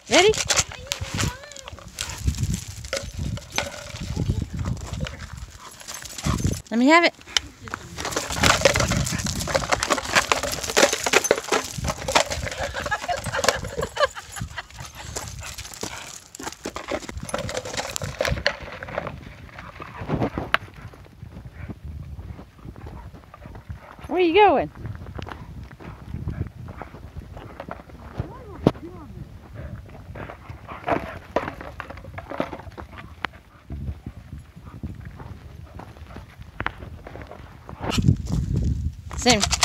Ready? Let me have it. Where are you going? Same.